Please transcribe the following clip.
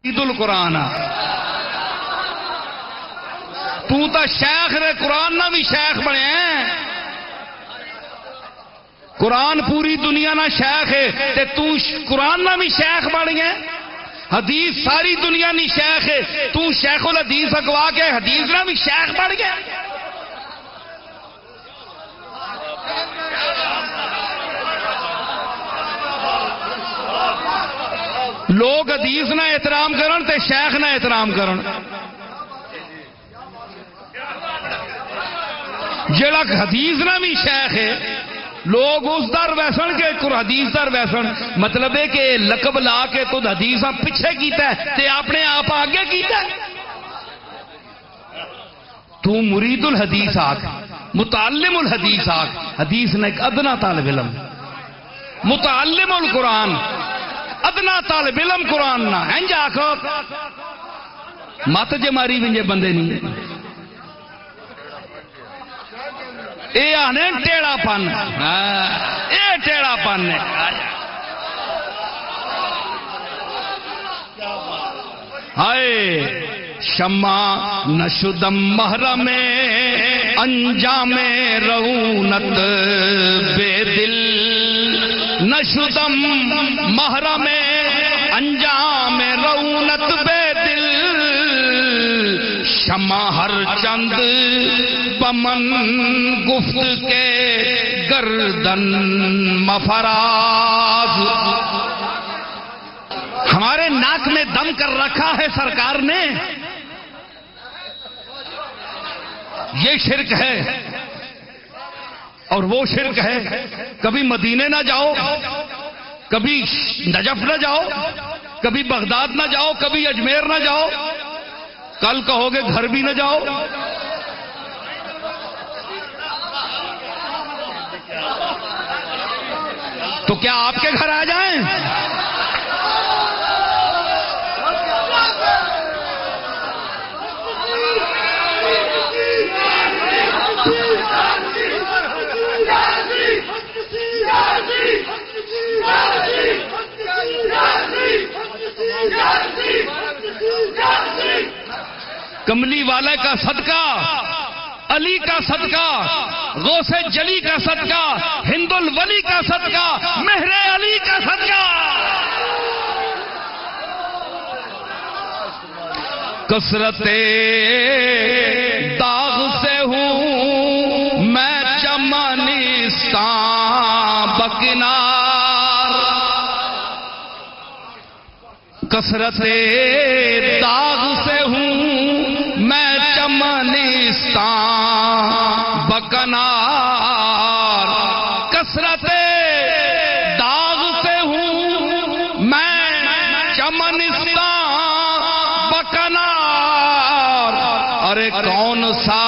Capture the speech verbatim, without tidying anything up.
عید القرآن تو تا شیخ رے قرآن نہ بھی شیخ بنے ہیں. قرآن پوری دنیا نہ شیخ ہے تے تو قرآن نہ بھی شیخ بن گئے. حدیث ساری دنیا نہیں شیخ ہے تو شیخ الحدیث اگوا کے حدیث نہ بھی شیخ بن گیا. لوگ حدیث نہ احترام کرن تے شیخ نہ احترام کرن. جڑا حدیث نہ بھی شیخ ہے لوگ اس در ویسن کے حدیث در ویسن. مطلب ہے کہ لقب لا کے تو حدیث پیچھے کیتا ہے تے اپنے آپ آگے کیتا ہے. تو مرید الحدیث آکھ متعلم الحدیث آکھ. حدیث نے ایک ادنا طالب علم متعلم القرآن ادنا طالب علم قرآن نہ انج آکھو مت جے ماری ونجے بندے نہیں. اے آنے ٹیڑا پن اے ٹیڑا پن ہائے شمع نشدم محرم انجام رونت بے دل. نشدم محرم انجام رونت بے دل. شمع ہر چند بمن گفت کے گردن مفراز. ہمارے ناک میں دم کر رکھا ہے سرکار نے. یہ شرک ہے اور وہ شرک ہے. کبھی مدینے نہ جاؤ کبھی نجف نہ جاؤ کبھی بغداد نہ جاؤ کبھی اجمیر نہ جاؤ کل کہو گے گھر بھی نہ جاؤ. تو کیا آپ کے گھر آ جائیں؟ کملی والے کا صدقہ علی کا صدقہ غوث جلی کا صدقہ ہند الولی کا صدقہ مہر علی کا صدقہ. کثرت داغ سے ہوں میں چمنستاں بکنار. کثرت داغ سے ہوں میں چمنستاں بکنار. کثرت داغ سے ہوں میں چمنستاں بکنار. ارے کون سا